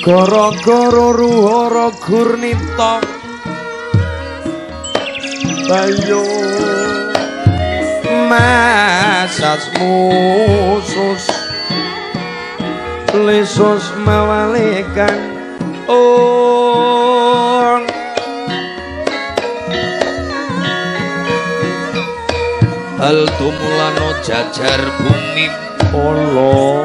Gara-gara ruhara gurnita bayo masas musus lesus mawalekan hal tumulano jajar bumi Allah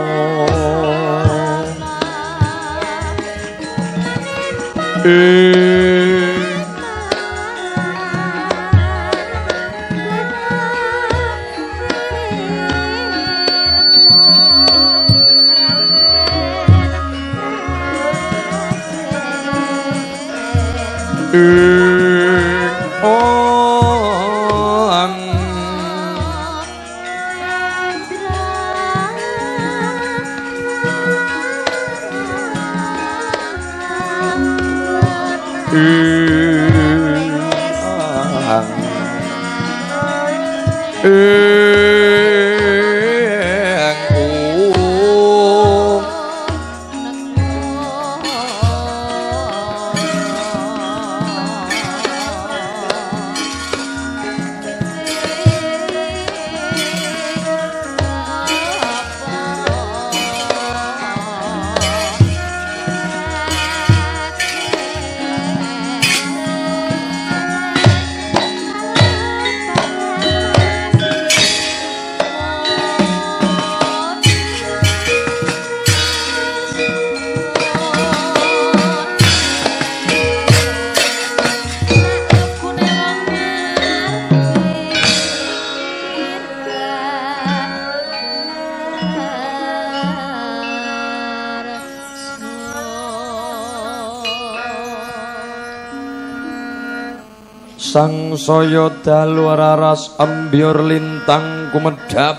sang saya dalu raras ambyur lintang kumedhap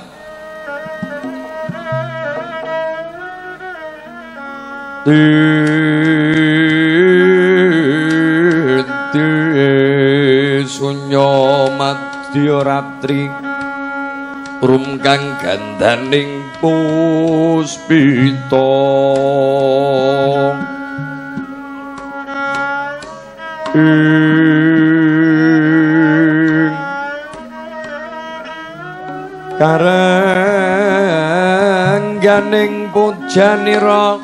sunya madya ratri rumkang gandaning puspita karengganing pujanira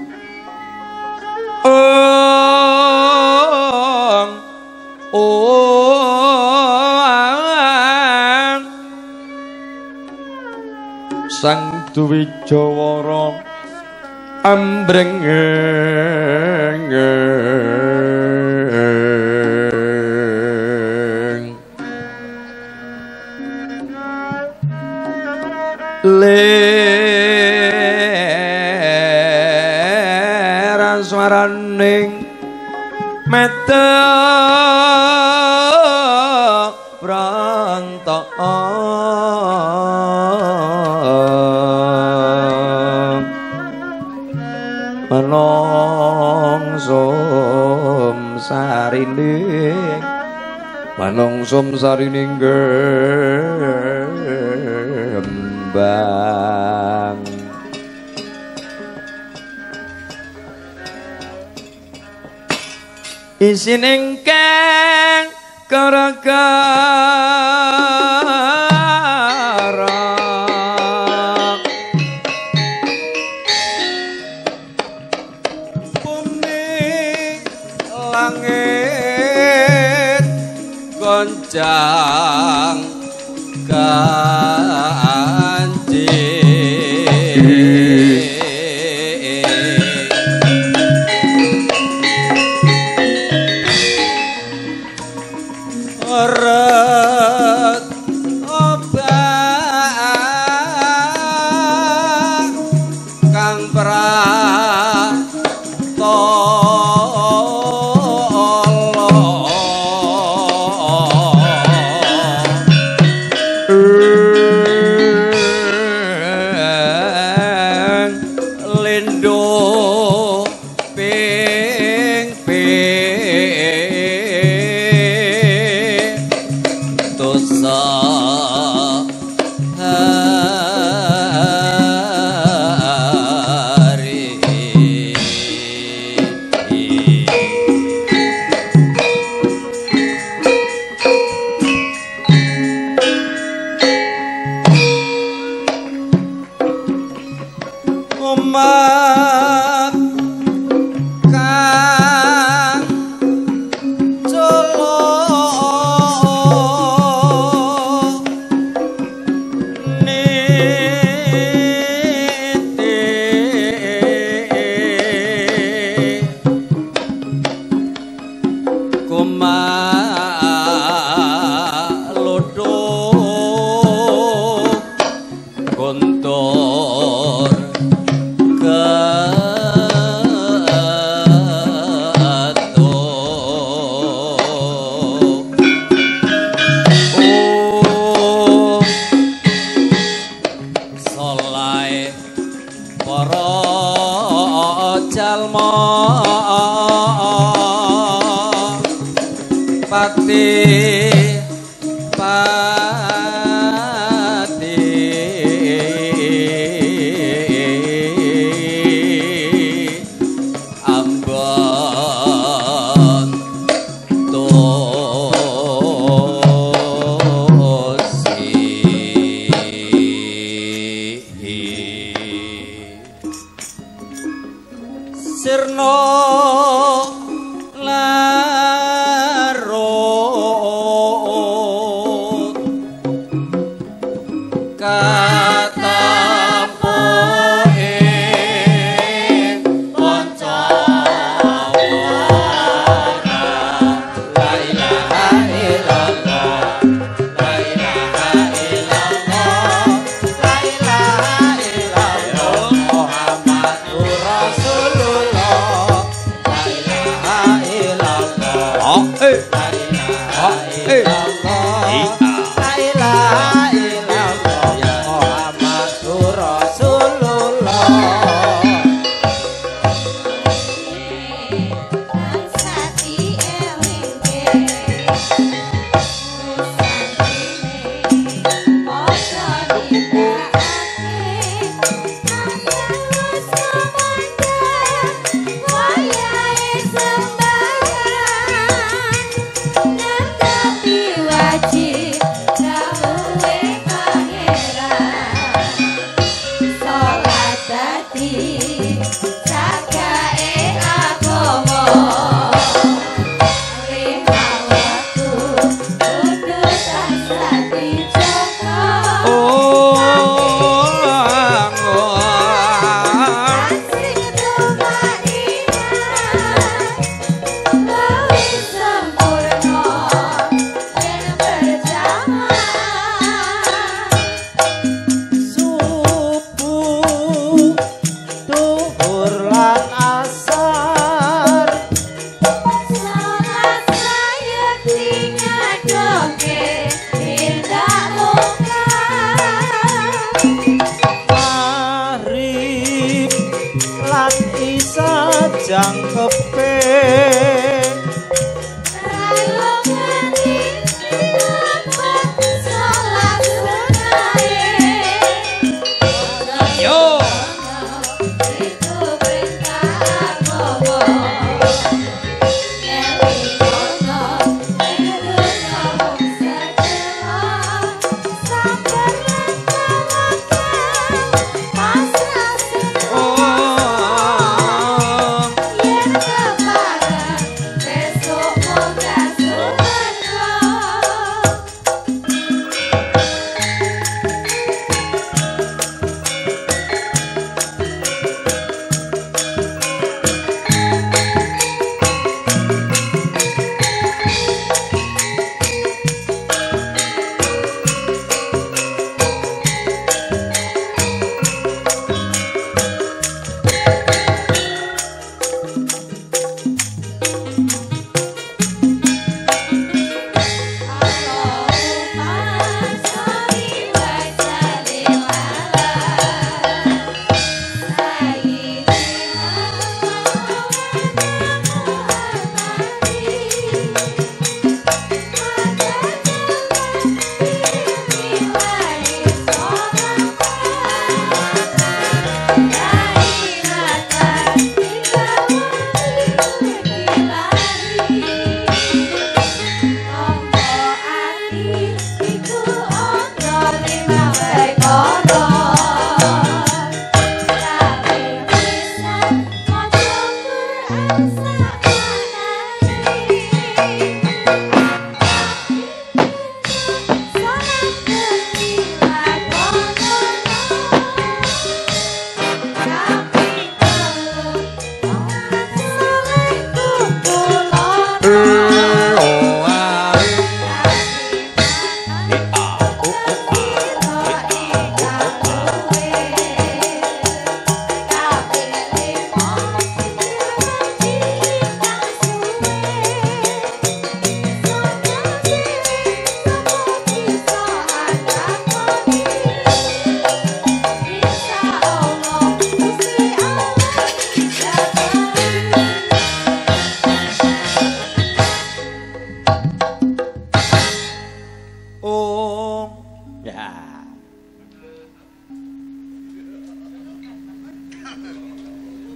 sang Dwijawara ambreng lera swaraning meta pranta manungsum sarining gembang isining kang gara-gara bumi langit goncang hari kumat kang colo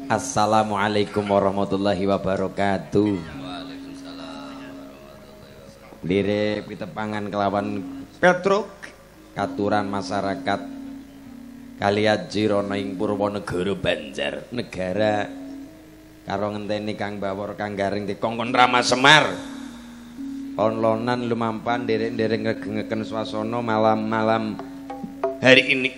Assalamualaikum warahmatullahi wabarakatuh. Lire pitepangan kelawan Petruk katuran masyarakat Kaliaji rono ing Purwonegara Banjar negara karo ngenteni Kang Bawor Kang Garing dikongkon Rama Semar onlonan lumampan derek-derek ngegengeken swasana malam-malam hari ini.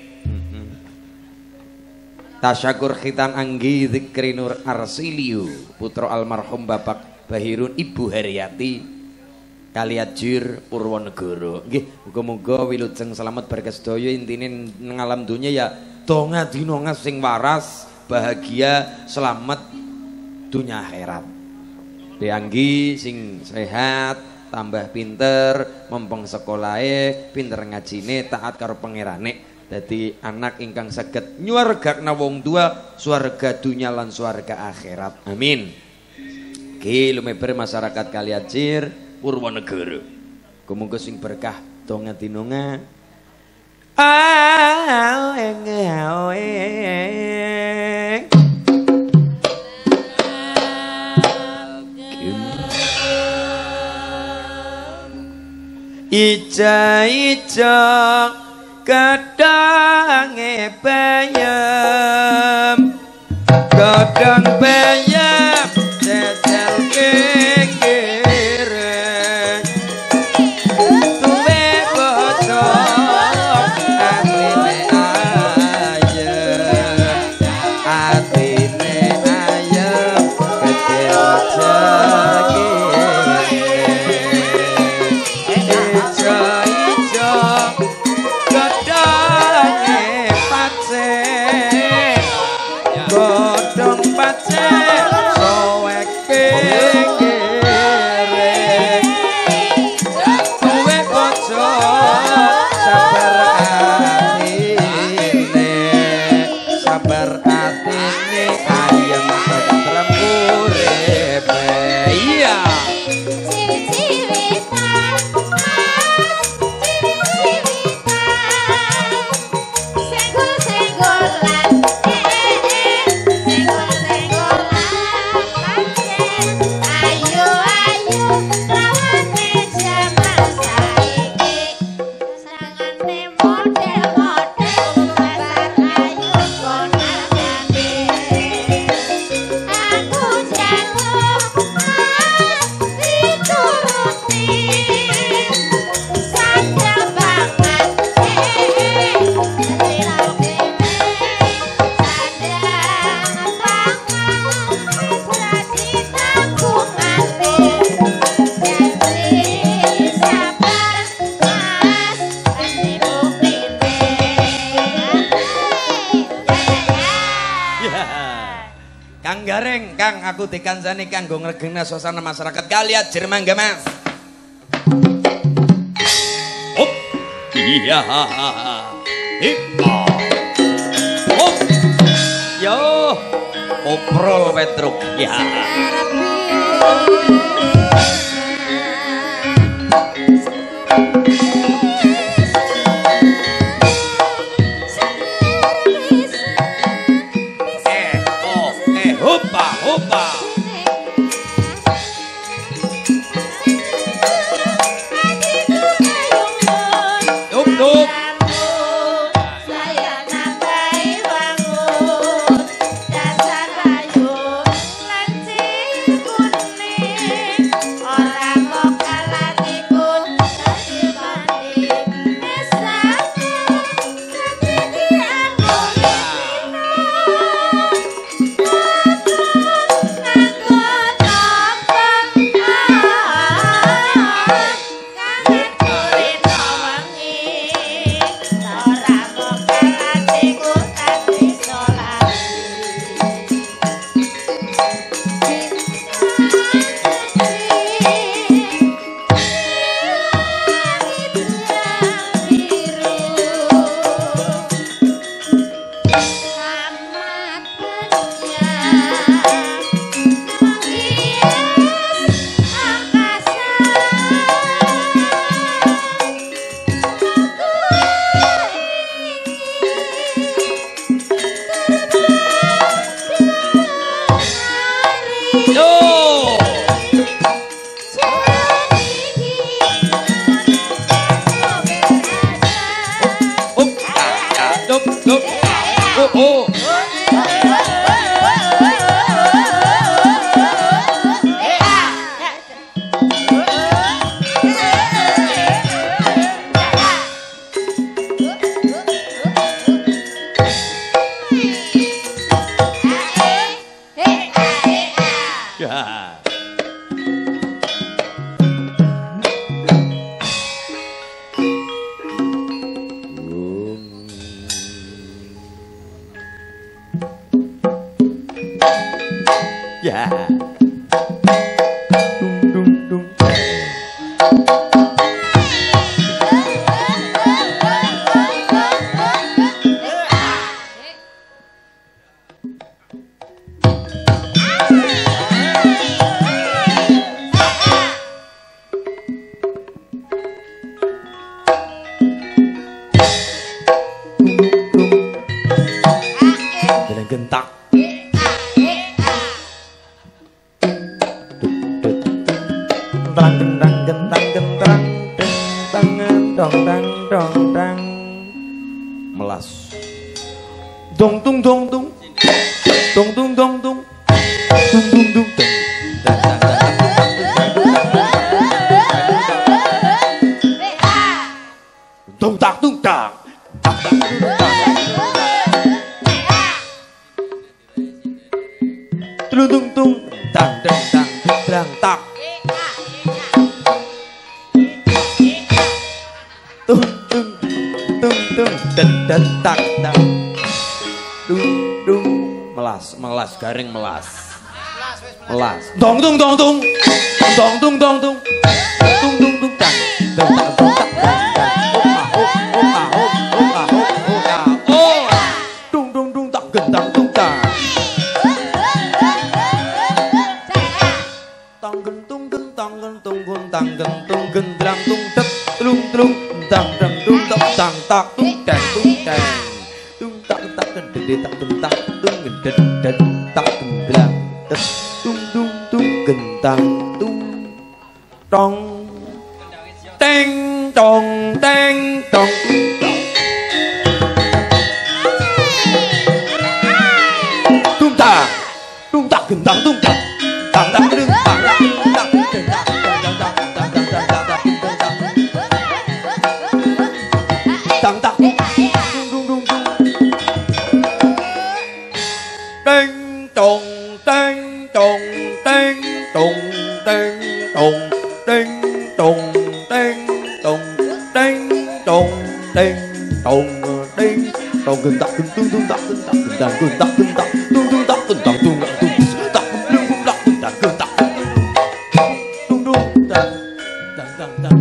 Tasyakur khitan anggi zikri Nur Arsiliu putra almarhum Bapak Bahirun Ibu Haryati Kaliajur Purwonegara. Nggih, muga-muga wilujeng selamat berkah sedaya intine nang alam dunya ya donga dina sing waras, bahagia, selamat dunya akhirat. Dianggi sing sehat, tambah pinter, mempeng sekolahe, pinter ngajine, taat karo pangerane. Dadi anak ingkang saged nyuwargakna wong tua swarga dunya lan swarga akhirat. Amin. Ki lumeber masyarakat Kaliajur Purwonegara. Muga sing berkah donga dinonga. Ica-ica kadange bayam kadang bayam jajal kekere tuwe bocor atine ayam kecil rezeki godhong pacek sowek kekere tuwe bocor sabar atine ayam tentrem uripe. Iya Kang Garing, Kang aku dikancani kanggo ngregengna suasana masyarakat Kaliajur mangga Mas. Hop. Iya. Hop. Yo. Oprol Petruk. Ya. Hopa, hopa. Dup, dup. Saya nambahi wangun dasar bayu lancip kuning orang mau kalah ikut kasih banding esaku tapi dianggur Ya. Ya. Gentak. Gentang gentang gentang gentang gentang dong dang dong dang melas dong tung dong tung dong tung dong tung tung tung tung tung tak tung tak tak tak tung tung dang dang dang dang tak tung tung tung tung dan dan tak tak tung tung melas melas garing melas melas dong tung dong tung dong tung dong tung tung tung tung dang dang tak dang tak dang tung tung tung tak gendang tung tak tang gentung gentang gentung guntang gentung gendrang tung tek tung tung dang dang tung tak tang tak tung dang tung dang tung tak tak gede tak gentak tung gede dan tak gendrang tung tung tung gentang tung tong teng tong teng tong tung tak gentang tung tak tang tang tung tang tang tak dung dung dung teng tong teng tong teng tong teng tong teng tong teng tong teng tong teng tong teng tong gentak gentung tung tak gentak gendang gentak gentak tung tung tak gentak tung tung tak tung tung tak gentak gentak tung tung dang dang dang dang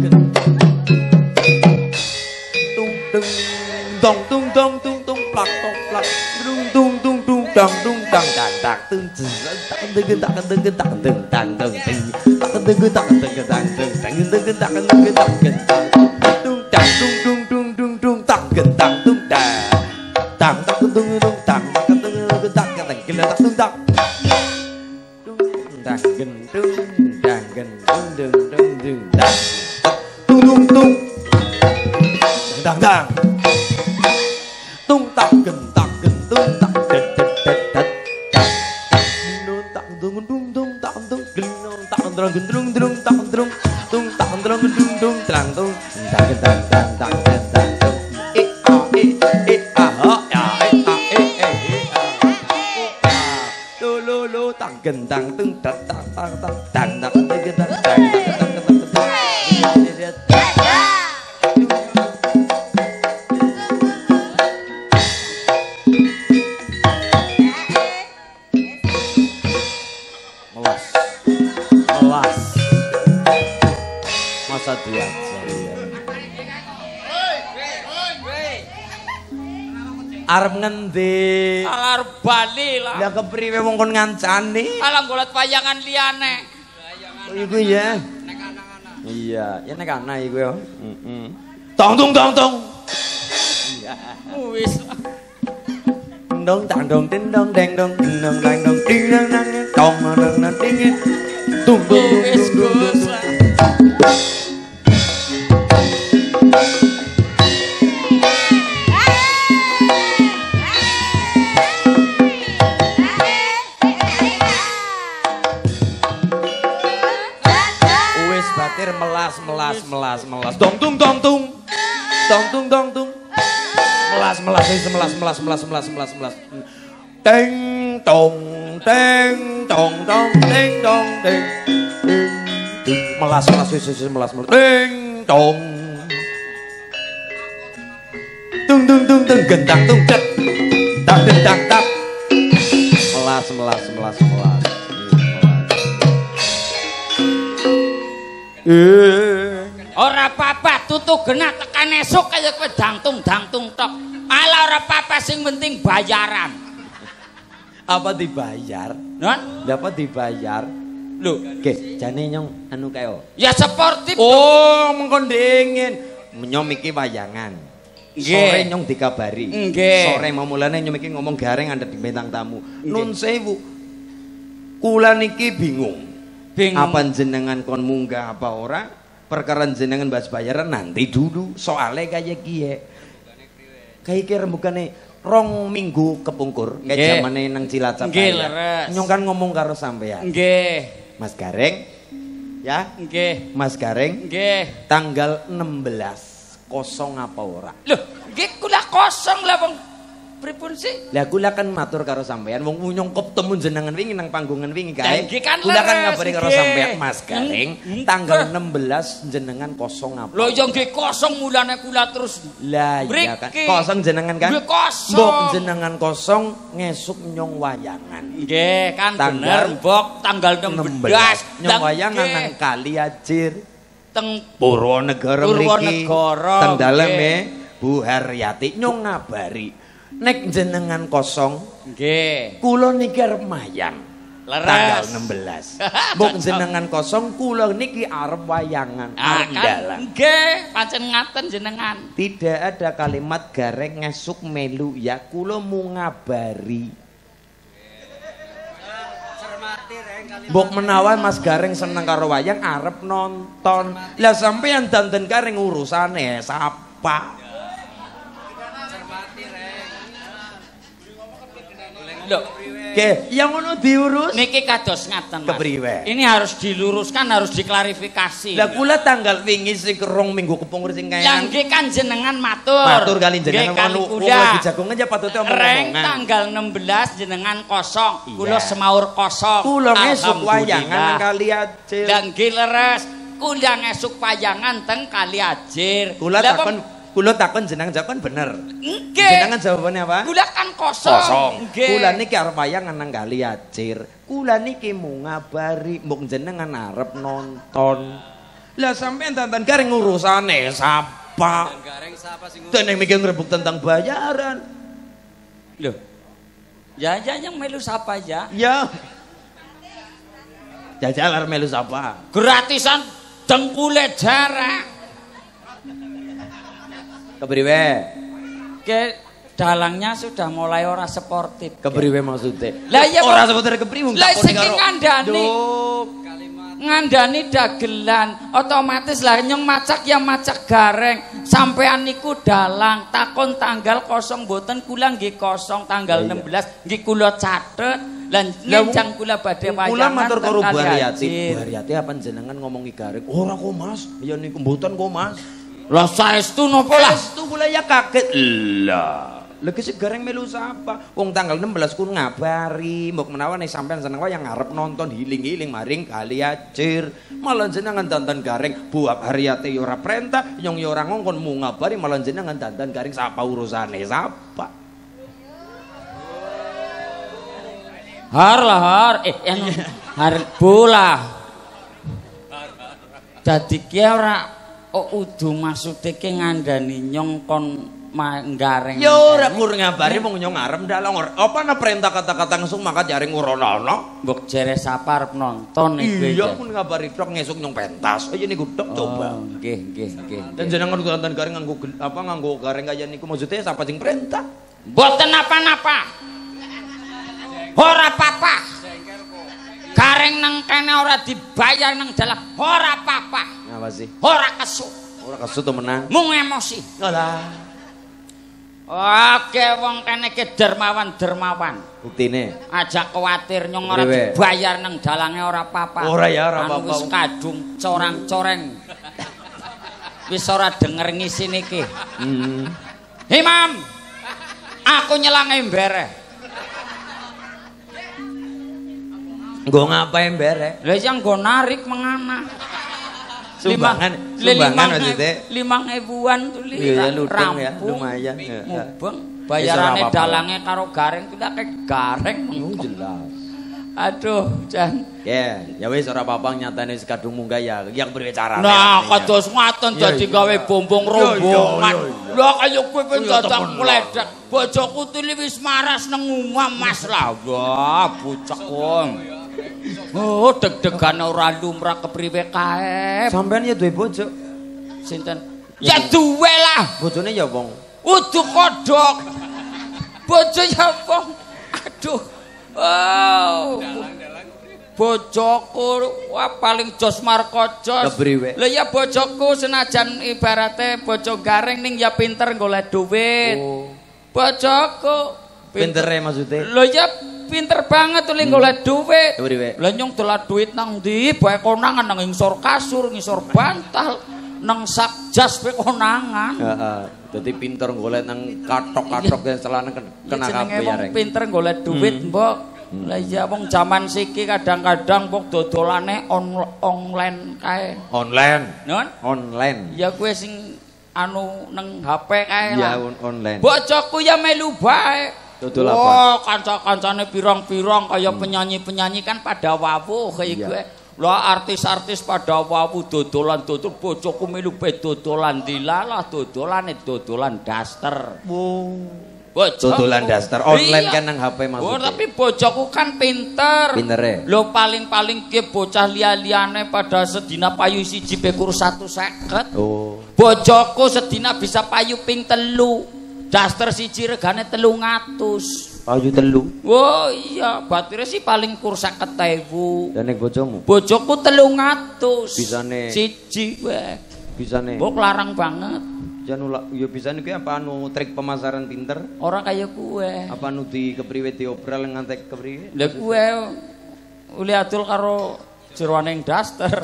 dong tung dong tung tung plak tung plak tung tung tung tung dang tung dang dang dang tung tak tung tak tung tak tung dang tung ting tak tung tak tung dang tung dang tung tak tung tak tung dang tung tung tung tung tung tak gentang tung dang dang tak tung tung dang tak tung tak tak kila tak tung tak tung dang gentung dang gentung dung dung dung dang tung tung tung dang dang tung tak gentak gentung tak det det det det nun tak dung dung dung tak dung glinon tak drong gendrung drung tak drung tung tak drong gendrung dung trang tung tak dang dang dang dang tung a ha ya a lo lo lo tak gendang tung tak tak tak tak dang tak gendang dang masa dia arep ngendi arep bali lah lah kepriwe wong kon ngancani alah golek wayangan liyane iku ya iya ya nek ana iku ya tong tung tong tung iya wis dong tang dong tin dong deng dong dong dang dong ding dong dang dong dong dong ding tung tung wis Gus batir melas melas melas melas dong tung dong tung dong tung dong tung melas melas melas melas melas melas melas melas teng tong teng tong tong teng tong teng melas teng tong tung tung tung tung gentang tung cet tak dendang tak melas ora apa-apa tutu genah tekan esuk kaya kowe dangtung tok. Ala ora apa-apa sing penting bayaran. apa dibayar? Non? Dapat dibayar. Lho, nggih, jane nyong anu kae. Ya sportif. Oh, mengko dingin. Nyong iki wayangan. Sore nyong dikabari. Sore mau mulane nyong iki ngomong gareng andhet di bintang tamu. Nun sewu. Kula niki bingung. Apa jenengan kon munggah apa ora? Perkara jenengan bahas bayaran nanti dulu. Soale kaya kiye. Kayak kira bukannya 2 minggu kepungkur kayak zamane nang Cilacap. Nyong kan ngomong karo sampean. Nggih. Mas Gareng. Ya? Nggih. Mas Gareng. Nggih. Tanggal 16 kosong apa ora? Loh, nggih kula kosong lah Bang. Pripun sih? Lah kula kan matur karo sampean wong nyong ketemu jenengan wingi nang panggungan wingi kae. Kan kula kan ngabari karo sampean Mas Gareng tanggal 16 jenengan kosong apa? Lho ya nggih kosong mulane kula terus. Lah iya kan. Kosong jenengan kan? Nggih kosong. Mbok jenengan kosong ngesuk nyong wayangan. Nggih kan bener mbok tanggal 16 nyong wayangan nang Kali Ajir teng Purwonegara mriki. Teng daleme Bu Haryati nyong ngabari nek jenengan kosong nggih kula niki arep mayang tanggal 16 mbok jenengan kosong kula niki arep wayangan arep dalang nggih pancen ngaten jenengan tidak ada kalimat gareng ngesuk melu ya kula mu ngabari mbok menawa Mas Gareng seneng karo wayang arep nonton lah sampeyan danten gareng urusane sapa Loh, oke, yang ngono diurus. Niki kados ngaten, Mas. Kepriwe? Ini harus diluruskan, harus diklarifikasi. Lah kula tanggal wingi sing 2 minggu kepungkur sing kaya. Lah nggih kan jenengan matur. Matur kali jenengan wong lagi jagongan ya patute omong-omongan. Tanggal 16 jenengan kosong, kula semaur kosong. Kula ngesuk wayangan nang Kali Ajir. Lah nggih leres, kula ngesuk wayangan teng Kali Ajir. Kula takon jenengan jawaban bener. Nggih. Jenengan jawabannya apa? Kula kan kosong. Kula niki arep wayangan nang Kali Ajir. Kula niki mau ngabari mbok jenengan arep nonton. Lah sampean tantan gareng urusane sapa? Gareng sapa sing ngurus? Dene mikir ngrebuk tentang bayaran. Loh. Ya yang melu sapa ya? Ya. Jajal arep melu sapa? Gratisan dengkule jarak. Kepriwe? Ke dalangnya sudah mulai ora sportif. Kepriwe maksudnya? Lah iya ora sportif kepriwe? Lah sing ngandani. Ngandani dagelan, otomatis lah nyong macak ya macak gareng. Sampean niku dalang, takon tanggal kosong boten kula nggih kosong tanggal 16 nggih kula catet. Lan njang kula badhe wayangan. Kula matur karo Bu Haryati. Bu Haryati apa jenengan ngomongi gareng? Ora kok Mas, ya niku mboten kok Mas. Lah saestu napa lah? Saestu kula ya kaget. Lah, lha sik gareng melu sapa? Wong tanggal 16 ku ngabari, mbok menawa nek sampean seneng wae yang ngarep nonton hiling-hiling maring Kali Ajir. Malah jenengan dandan gareng, Bu Haryati ora perintah, nyong ya ora ngongkon mu ngabari malah jenengan dandan gareng sapa urusane sapa? Har bola. Dadi ki ora udu maksude ki ngandani nyong kon manggareng. Ya ora kur ngabari wong nyong arep ndalong. Apa ana perintah kata-kata langsung maka jaring urono. Mbok jere sapa arep nonton iki. Iya pun ngabari tok ngesuk nyong pentas. Ayo niku tok coba. Nggih. Dan jenengan dandan gareng nganggo gareng kaya niku maksude sapa sing perintah? Mboten apa-apa. Ora apa-apa. Gareng nang kene ora dibayar nang dalan ora apa-apa. Ngapa sih? Ora kesuk. Ora kesuk to menang. Mung emosi. Alah. Oke wong kene ki dermawan. Buktine aja kuwatir nyong ora dibayar nang dalange ora apa-apa. Ora ya ora apa-apa. Wis kadung corang-coreng. Wis ora denger ngisine iki. Imam. Aku nyelang embere. Nggo ngapain berek? Lah yang nggo narik mengana. Sumbangan maksudnya 5.000-an tuh iya lutung ya lumayan mubeng bayarannya dalangnya karo gareng tidak kayak gareng jelas aduh Jan ya wis ora apa-apa nyatane wis kadung munggah ya yang berbicara nah kados ngaten dadi gawe bombong rombongan lha kaya kowe ben dadak mledek bojoku tuli wis maras nang omah Mas lah wah bocah kon oh deg-degan ora lumrah kepriwe kae sampean ya duwe bojo sinten ya duwe lah bojone ya wong udu kodhok bojo ya wong aduh oh bojoku wah paling jos markojos lha ya bojoku senajan ibarate bojo gareng ning ya pinter golek duit bojoku pintere maksudnya lho ya pinter banget tuh golek duit lha nyong dolan duit nang ndi bae konangan nang ngisor kasur ngisor bantal nang sak jas bae konangan heeh dadi pinter golek nang katok-katok dan celana kena kabeh ya reng pinter golek duit mbok lah iya wong jaman siki kadang-kadang mbok dodolane online kae online online ya kowe sing anu nang HP kae lah ya online bojoku ya melu bae dodol apa? Oh, kanca-kancane pirang-pirang kaya penyanyi-penyanyi kan pada wawuh kaya gue. Lah artis-artis pada wawuh dodolan-dodol bojoku melu bae dodolan dilalah dodolan daster. Dodolan daster online kan nang HP maksudnya. Oh, tapi bojoku kan pinter. Pintere. Lho paling-paling ki bocah liya-liyane pada sedina payu siji be kur 150. Oh. Bojoku sedina bisa payu ping 3. Daster siji regane 300. Payu 3. Oh iya, batire sih paling kur 50.000. Dan nek bojomu? Bojoku 300. Bisane siji wae. Bisane. Kok larang banget. Jan ya bisane kuwi apa anu trik pemasaran pinter? Ora kaya kowe. Apa anu di kepriwe diobral ngantek kepriwe? Lah kowe uli adul karo jeroning daster.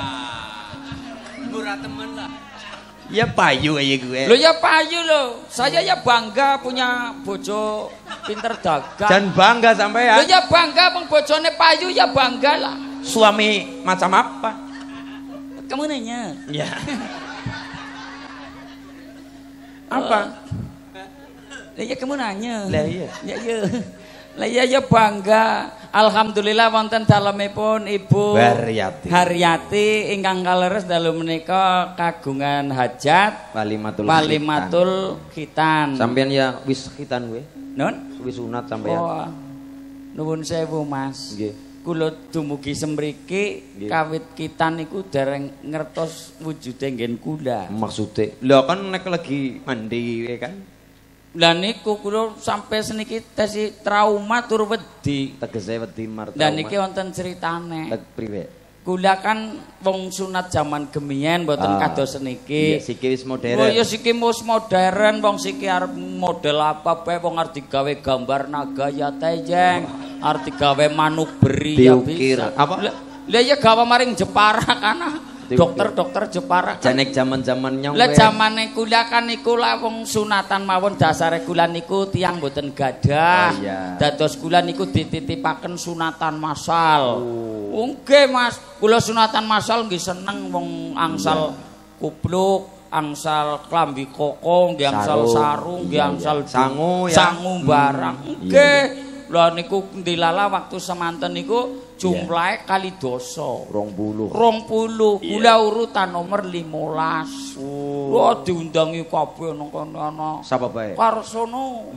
Murah temen lah. Ya payu aja gue. Lo ya payu lo. Saya ya bangga punya bojo pinter dagang. Dan bangga sampai ya. Lo ya bangga bang bojone payu ya bangga lah. Suami macam apa? Kamu nanya. Ya. Apa? Lah ya kamu nanya. Lah iya. Ya iya. Lah ya bangga. Alhamdulillah wonten dalemipun Ibu Haryati ingkang kaleres dalu menika kagungan hajat Walimatul Khitan. Sampeyan ya wis khitan kowe? Nun? Wis sunat sampeyan. Oh. Nuwun sewu Mas. Nggih. Kula dumugi semriki kawit khitan niku dereng ngertos wujude nggen kula. Maksude. Lha kan nek lagi mandi kan? Lah niku kula sampai seniki tesi trauma tur wedi. Tegese wedi mar trauma. Lah niki wonten critane. Priwe? Kula kan wong sunat zaman gemiyen mboten kados seniki. Iya, siki wis modern. Oh ya siki wis modern, wong siki arep model apa bae wong arep digawe gambar naga ya tejeng, arep digawe manuk beri ya bisa. Apa? Lah ya gawe maring Jepara kana. Dokter Jepara kan. Janek zaman-zaman nyong. Lah zamane kula kan niku lah wong sunatan mawon dasare kula niku tiyang mboten gadah. Dados kula niku dititipaken sunatan massal. Nggih Mas, kula sunatan massal nggih seneng wong angsal kupluk, angsal klambi koko, nggih angsal sarung, nggih angsal sangu ya. Sangu barang. Nggih. Lah niku dilala waktu semanten niku jumlahe kali dosa 20 kula urutan nomor 15 wah diundangi kabeh nang kono ana sapa bae Karsono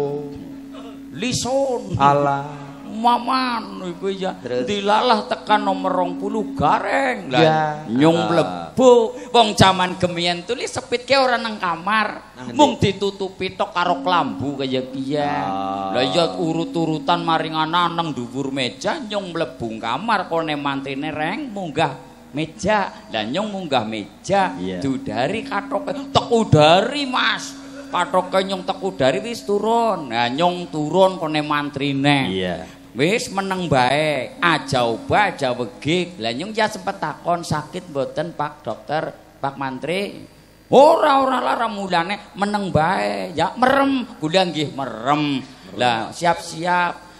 Lison alah Maman iku ya dilalah tekan nomor 20 gareng lah nyung mlebu wong jaman gemiyen tulis sepitke ora nang kamar mung ditutupi tok karo klambu kaya kiye lah ya urut-urutan maring ana nang dhuwur meja nyung mlebu kamar kone mantene reng munggah meja lah nyung munggah meja dudari katoke tek udari Mas patoke nyung tek udari wis turun nah nyung turun kone mantrine wis meneng bae aja obah aja wegik lah nyung ya sempet takon sakit mboten Pak Dokter Pak Mantri ora lara mulane meneng bae ya merem kula nggih merem lah siap-siap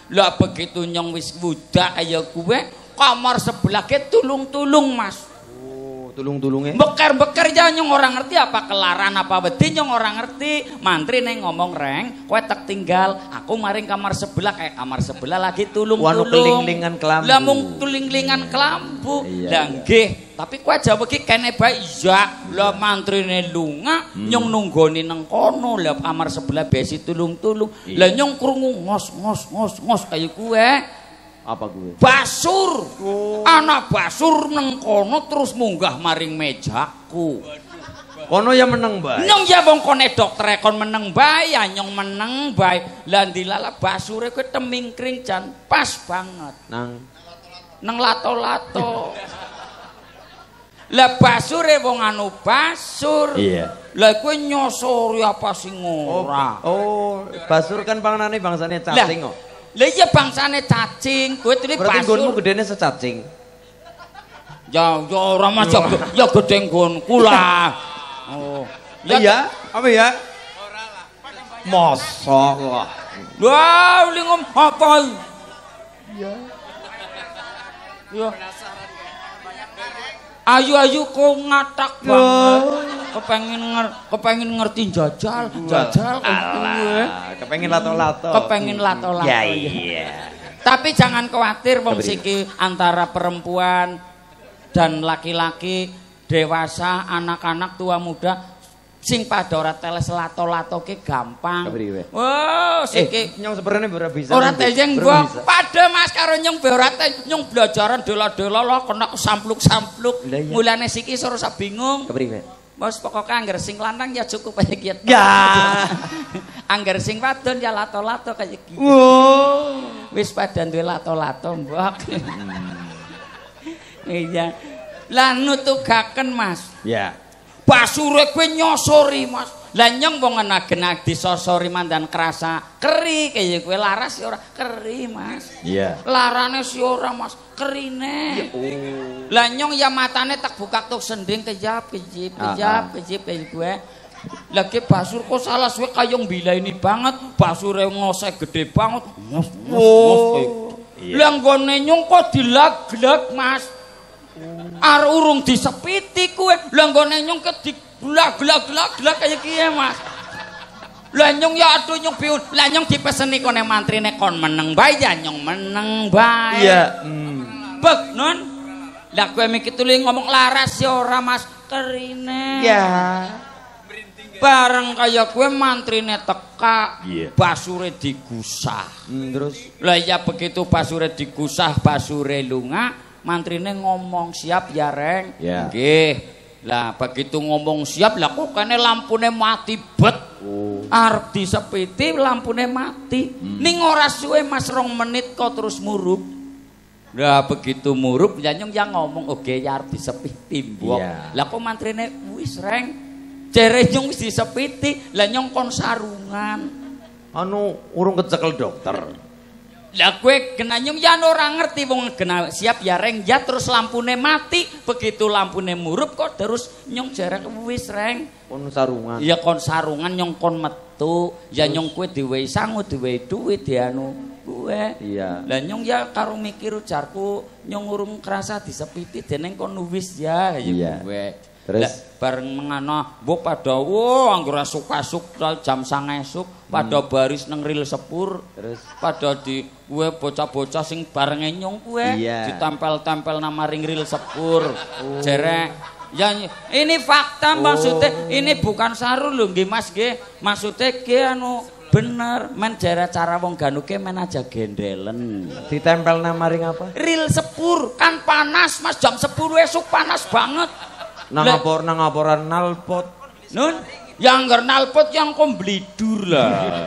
Lah begitu nyong wis wudak kaya kuwe, kamar sebelah ke tulung-tulung Mas. Tulung-tulunge Beker-beker ya nyong ora ngerti apa kelaran apa wedi nyong ora ngerti. Mantri neng ngomong reng, kowe tek tinggal, aku maring kamar sebelah kayak kamar sebelah lagi tulung-tulung. keling-lingan kelambu. Lah mung keling-lingan kelambu. Lah nggih, tapi kowe aja iki kene bae iya. Lah mantrine lunga, nyong nunggoni nang kono. Lah kamar sebelah besi tulung-tulung. Lah nyong krungu ngos kaya kuwe. Apa gue? Basur. Anak basur nang kono terus munggah maring mejaku. Kono ya meneng bae. Nyong ya wong kone dokter kon meneng bae ya nyong meneng bae. Lah dilala basure kowe temingkring jan pas banget. Nang lato-lato. Lah basure wong anu basur. Iya. Lah kowe nyosori apa sing ora? Oh, basur kan panganane bangsane cacing kok. Lah iya bangsane cacing, kowe tuli Berarti basur. nggonmu gedene secacing. Ya ora Mas ya gedhe nggonku lah. Oh. Iya, apa ya? Ora lah. Mosok kok. Wah, lingom apa? Iya. Ya. Ayu-ayu kok ngatak banget. Kepengin ngerti jajal kowe. Kepengin lato-lato. Kepengin lato-lato. Ya iya. Tapi jangan khawatir wong siki antara perempuan dan laki-laki, dewasa, anak-anak, tua muda sing padha ora teles lato-lato ke gampang. Oh, siki nyong sebenarnya ora bisa. Ora teyeng mbok. Padha Mas karo nyong be ora nyong blajaran dela-dela lo kena sampluk-sampluk. Mulane siki suruh bingung. Kepriwe? Bos pokoknya anggar sing lanang ya cukup kayak gitu. Ya. Anggar sing wadon ya lato-lato kayak gitu. Wow. Wis padha duwe lato-lato, Mbok. Iya. Lah nutugaken Mas. Ya. Basure kowe nyosori Mas. Lah nyong wong enak-enak disosori mandan kerasa keri kaya kowe laras ya ora keri Mas. Iya. Larane si ora Mas, kerine. Lah nyong ya matane tak buka tuk sending kejap kaya kowe. Lagi basur kok salah suwe kayong bila ini banget, basure ngose gede banget. Ngos. Lah nggone nyong kok dilag-lag Mas. Are urung disepiti kowe. Lah nggone nyong ke glak kaya kiye Mas. Lah nyong ya aduh nyong biun. Lah nyong dipeseni kone mantrine kon meneng bae ya nyong meneng bae. Iya. Bek non. Lah kowe mikir tuli ngomong laras ya ora Mas kerine. Ya. Bareng kaya kowe mantrine teka, basure digusah. Terus lah ya begitu basure digusah, basure lunga, mantrine ngomong siap ya Reng. Nggih. Lah begitu ngomong siap lah kok kene lampune mati bet. Arep disepiti lampune mati. Ning ora suwe Mas 2 menit kok terus murup. Lah begitu murup ya nyong ya ngomong oke ya arep disepiti mbok. Lah kok mantrine wis Reng. Jere nyong wis disepiti, lah nyong kon sarungan. Anu urung kecekel dokter. Lah kowe kena nyong ya ora ngerti wong kena siap ya Reng ya terus lampune mati begitu lampune murup kok terus nyong jarek wis Reng kon sarungan ya kon sarungan nyong kon metu ya nyong kowe diwehi sangu diwehi duit dianu kowe iya lah nyong ya karo mikir ujarku nyong urung kerasa disepiti dening kon wis ya ya kowe terus bareng mengana mbok padha anggur asuk-asuk jam 9 esuk padha baris nang ril sepur terus padha di kowe bocah-bocah sing barenge nyong kowe ditempel-tempel nama ring ril sepur jerek ya ini fakta maksudnya ini bukan saru lho nggih Mas nggih maksudnya nggih anu bener men jere cara wong ganuke men aja gendelen ditempel nama ring apa ril sepur kan panas Mas jam 10 esuk panas banget nang ngaporan nalpot nun yang nalpot yang kom blidur lah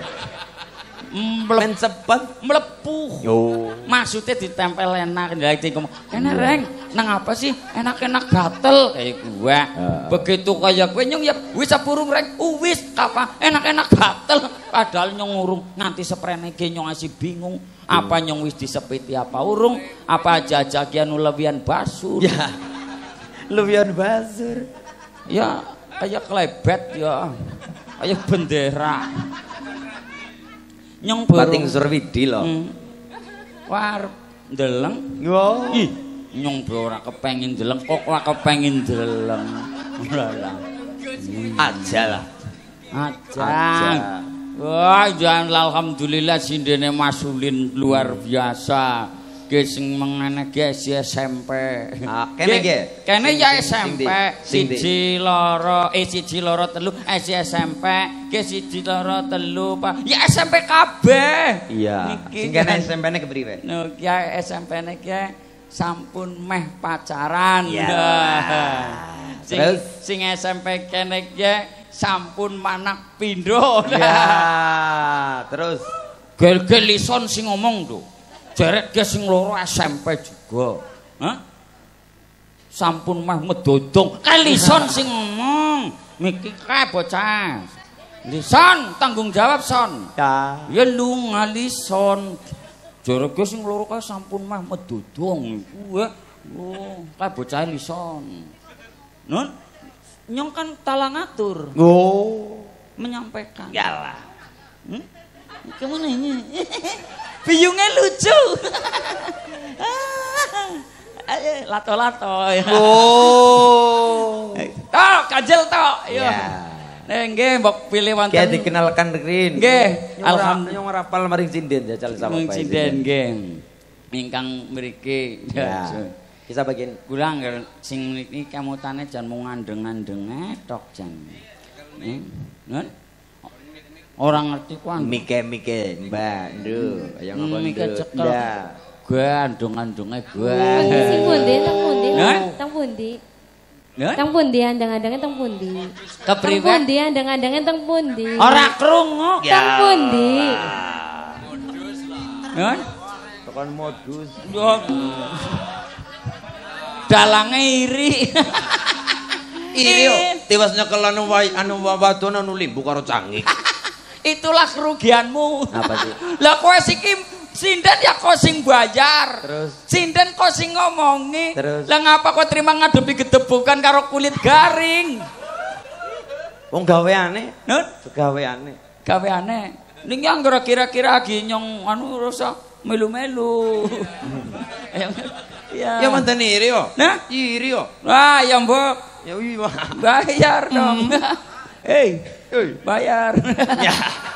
men cepet melepuh maksudnya ditempel enak enak Reng nang apa sih enak-enak gatel kayak gue begitu kayak gue nyong ya wis sepurung Reng wis apa enak-enak gatel padahal nyong urung nganti seprene ge nyong asih bingung apa nyong wis disepiti apa urung apa aja anu lebihan basur ya lebihan basur ya kayak kelebet ya kayak bendera nyong bating surwidi loh Warep ndeleng. Yo. Ih, nyong ora kepengin ndeleng kok ora kepengin ndeleng. Lah. Aja lah. Aja. Wah, jangan alhamdulillah sindene Mas Ulin luar biasa. Ge sing mengene ge SMP. Kene ge. Kene ya SMP. Siji loro telu SMP. Ge siji loro telu Pak. Ya SMP kabeh. Iya. Sing kene SMP-ne kepriwe? No, ya SMP-ne ge sampun meh pacaran. Terus sing SMP kene ge sampun manak pindho. Ya, terus Gel-gel lison sing ngomong tuh. Jeret ge sing loro SMP juga. Hah? Sampun mah medodong. Lison sing ngomong. Miki kae bocah. Lison tanggung jawab son. Ya lu ngalison. Jeret ge sing loro kae sampun mah medodong iku ya. Oh, kae bocah lison. Nun nyong kan tala ngatur. Oh, Menyampaikan. yalah. Kemana ini? Biyungnya lucu. Ayo, lato-lato. Oh. Tok, kajel tok. Ya. Nggih, mbok pilih wonten. Kayak dikenalkan Rin. Nggih, alhamdulillah nyong rapal maring sinden jajal sama Pak. Sinden nggih. Ingkang mriki. Ya. Kisah bagian Kula sing niki kamutane jan mung ngandeng-andeng tok jan. Nun? Orang ngerti ku mike Mbak Ndu, ayo ngapa mike Ndu? cekel. Ndak. Gandung-andunge gua. Sing pundi teng pundi? Hah? Teng pundi? Hah? Teng pundi andang-andange teng pundi? Teng Kepriwe? pundi andang-andange teng pundi? Ora krungu. Teng pundi? Nun? Tekan modus. Dalange iri. Iri yo, tiwas nyekel anu wadon anu limbu karo cangik. Itulah kerugianmu. Apa sih? Lah kowe siki sinden ya kok sing bayar. Terus? Sinden kok sing ngomongi. Terus? Lah ngapa kok terima ngadepi gedebukan karo kulit garing? Wong gaweane, Nun? gaweane. Gaweane. Ning yang kira-kira lagi nyong anu rasa melu-melu. Ya. Ya mantan iri yo. Nah? Iri yo. Wah, ya mbok. Ya iya. Bayar dong. Hei, bayar. Ya.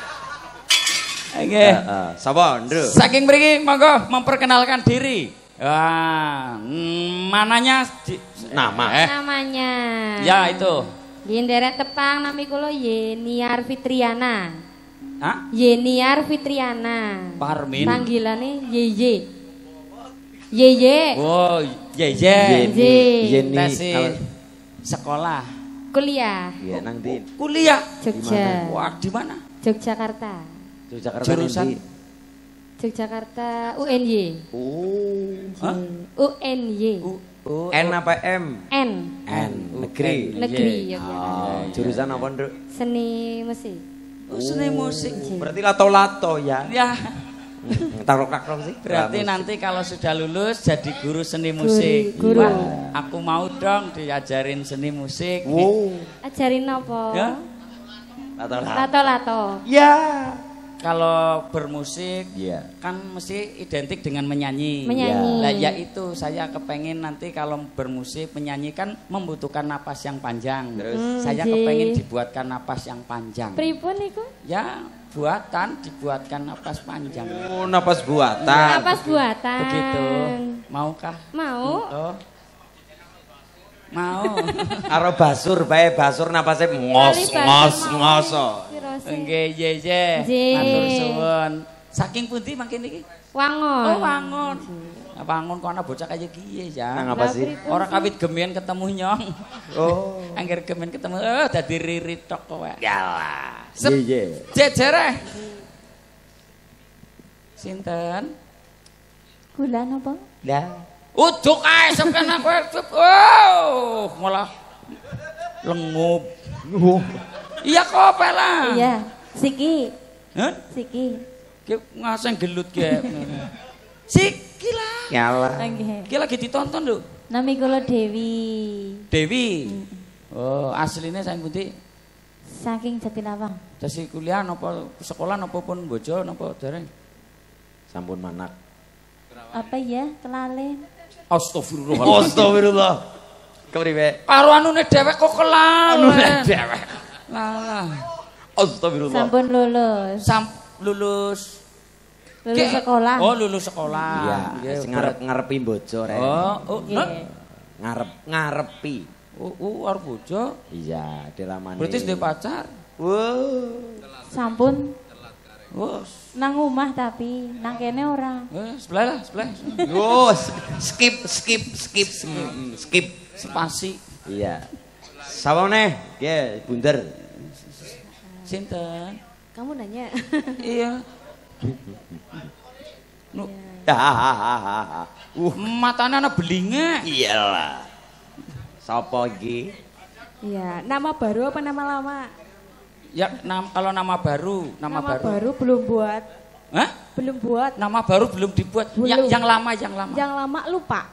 Oke. Sapa, Ndru? Saking mriki monggo memperkenalkan diri. Wah, mananya Nama. Namanya. Ya itu. Nggih nderek tepang nami kula Yeniar Fitriana. Hah? Yeniar Fitriana. Parmin. Panggilane Yeye. Yeye. Oh, Yeye. Yeni. Tesi sekolah. Kuliah Iya, nang ndi? Kuliah. Jogja. Wah, di mana? Yogyakarta. Jakarta. Jurusan? Yogyakarta UNY. Oh. Hah? UNY. N apa M? N. N. Negeri. Negeri Iya. Yogyakarta. Jurusan apa, Ndru? Seni musik. Oh, seni musik. Berarti lato-lato ya. Ya. Takrok-takrok sih. Berarti nanti kalau sudah lulus jadi guru seni musik. Guru. Wah, aku mau dong diajarin seni musik. Wow. Ajarin apa? Ya. Lato-lato. Lato-lato. Ya. Kalau bermusik Iya. kan mesti identik dengan menyanyi. Menyanyi. Lah ya itu saya kepengen nanti kalau bermusik menyanyi kan membutuhkan napas yang panjang. Terus? Saya Nggih. kepengen dibuatkan napas yang panjang. Pripun iku? Ya dibuatkan napas panjang. Oh, napas buatan. Napas buatan. Begitu. Maukah? Mau? Oh. Mau. Karo basur bae basur napase ngos-ngoso. Nggih, ye. Nggih. Matur suwun. Saking pundi mangken iki? Wangon. Oh, Wangun. Wangun kok ana bocah kaya kiye ya. Nang apa sih? Ora kawit gemien ketemu nyong. Oh. Angger gemien ketemu dadi ririt tok kowe. Yalah. Sep. Iya. Jejere. Sinten? Bulan apa? Lah. Uduk ae sampeyan kowe. Oh, malah lengup. Iya kok lah. Iya. Siki. Hah? Siki. Ki ngaseng gelut ki. Siki lah. Yalah. Nggih. Ki lagi ditonton lho. Nami kula Dewi. Dewi. Oh, aslinya sang pundi? Saking Jatilawang. Dasi kuliah napa sekolah napa pun bojo napa dereng? Sampun manak. Apa ya? Kelalen. Astagfirullah. Astagfirullah. Kepriwe? Karo anune dhewek kok kelalen. Anune dhewek. Lah. Astagfirullah. Sampun lulus. Lulus. Lulus sekolah. Oh, lulus sekolah. Iya, Nggih, sing ngarepi bojo rek. Oh, Nggih. Ngarepi. arep bojo. Iya, diramani. Berarti duwe pacar. Sampun Wes. nang omah tapi nang kene ora. Sebelah lah, sebelah. Yo, skip. Spasi. Iya. Sapa meneh? Nggih, bunder. Sinten? Kamu nanya. Iya. Nu, matane ana belinge. Iyalah. Sapa iki? Iya, nama baru apa nama lama? Ya, kalau nama baru. Baru belum buat. Hah? Belum buat. Nama baru belum dibuat. Belum. Yang lama. Yang lama lupa.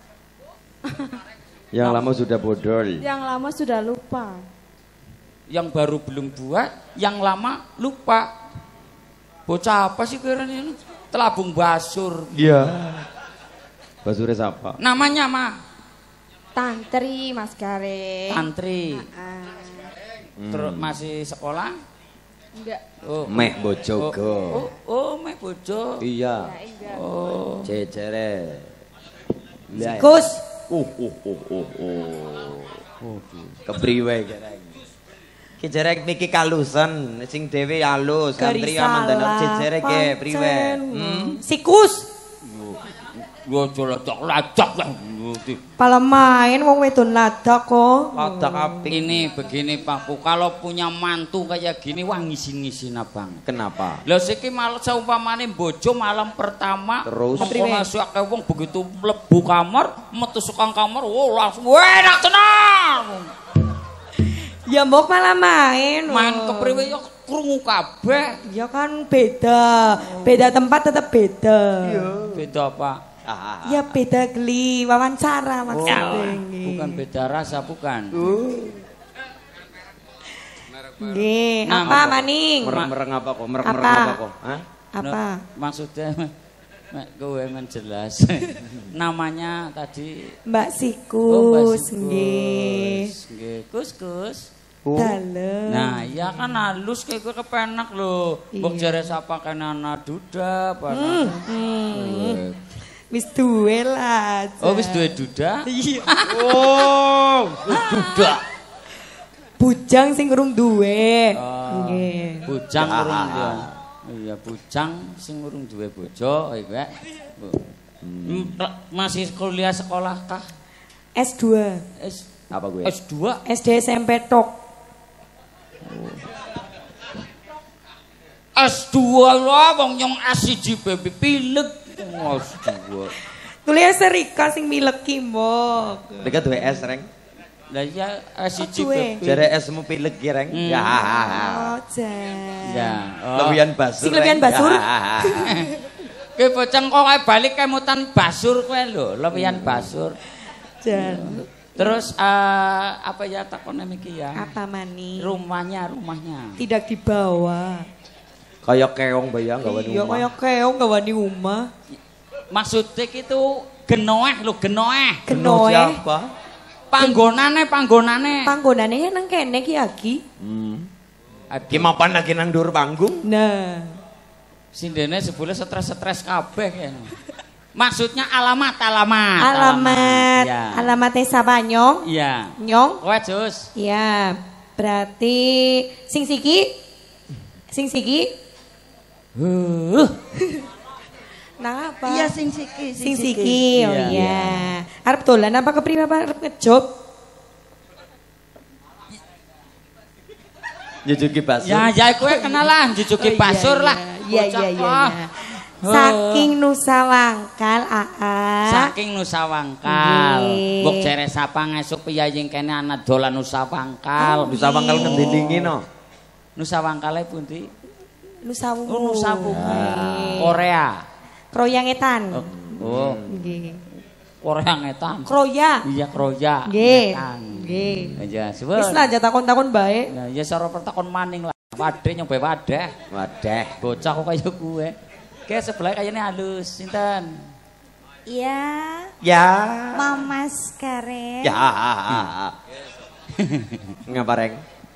Yang lama sudah bodol. Yang lama sudah lupa. Yang baru belum buat, yang lama lupa. Bocah apa sih kira ini? Telabung basur. Iya. Basure siapa? Namanya mah Tantri Mas Garing. Tantri. Terus masih sekolah? Enggak. Oh. Meh bojogo. Oh, meh bojo. Iya. Enggak. Oh. Cecere. Gus. Kepriwe kereng. Ki jerek niki kalusen, sing dhewe alus, santri amandan cecere ke priwe. Sikus. Yo lacak lah. Pala main wong wedon ladak kok. Ladak apik. Ini begini Pakku, kalau punya mantu kayak gini wah ngisin-ngisin abang. Kenapa? Lah siki malah seumpamane bojo malam pertama Terus? masuk ke wong begitu mlebu kamar, metu saka kamar, langsung enak tenan. Ya mbok malah main. Main kepriwe ya krungu kabeh. Ya kan beda. Beda tempat tetap beda. Beda apa? Ya beda geli wawancara maksudnya. Bukan beda rasa, bukan. Nggih, Nah, apa maning? Mereng-mereng apa kok? Mereng-mereng Apa? apa kok? Hah? Apa? Maksudnya kowe menjelas. Namanya tadi Mbak Mbak Sikus, Sikus. nggih. Nggih, Kus. Dalem. Nah, ya kan halus kayak gue kepenak lho. Mbok jare sapa kena anak duda apa. Wis duwe lah. Oh, wis duwe duda? Iya. Oh, duda. Bujang sing urung duwe. Oh, Nggih. bujang urung duwe. Iya, bujang sing urung duwe bojo iki. Masih kuliah sekolah kah? S2. Apa gue? S2? SD SMP tok. S2 lah wong nyong S1 baby pileg. S2. Kuliah serika sing mileki mbok. Dekat duwe S reng. Lah ya S1 Duwe. baby. Jare S-mu pilek ki reng. Ya. Oh, jan. Ya. Lebihan basur. Sing lebihan basur? Kowe bocah kok kae balik kemutan basur kowe lho, lewian basur. Jan. Terus apa ya takone iki ya? Apa mani? Rumahnya. Tidak dibawa. Kayak keong bayang gawe Iya rumah. kaya keong gawani omah. Maksudnya itu genoeh lho, genoeh. Genoe. Siapa? Panggonane. Panggonane ya nang kene ki Agi. Ki mapan lagi nang dhuwur panggung. Nah, Sindene sebule stres-stres kabeh ya. Maksudnya alamat. alamat. Ya. Alamatnya sapa Nyong? Iya. Nyong? Kowe Jus. Iya. Berarti sing siki? Nah apa? Iya sing siki. Sing siki. Oh Iya. iya. Arep dolan apa kepriwe apa arep ngejob? Jujuki basur. Ya kowe kenalan jujuki basur lah. Iya. Saking Nusa Wangkal, Saking Nusa Wangkal. Nggih. Mbok jere sapa ngesuk piyaying kene ana dolan Nusa Wangkal. Nusa Wangkal ngendindingi no. Nusa Wangkale pundi? Nusa Wungu. Oh, Nusa Wungu. Korea. Kroya ngetan. Oh, Nggih. Korea ngetan. Kroya. Iya, Kroya. Nggih. Ngetan. Nggih. Ya, suwun. Wis lah aja takon-takon bae. Nah, ya sara pertakon maning lah. Wadah nyoba wadah. Wadah. Bocah kok kaya kowe. Kayak sebelah kayaknya halus, sinten? Ya. Ya. Mamas Karen. Ya. Ngapa reng?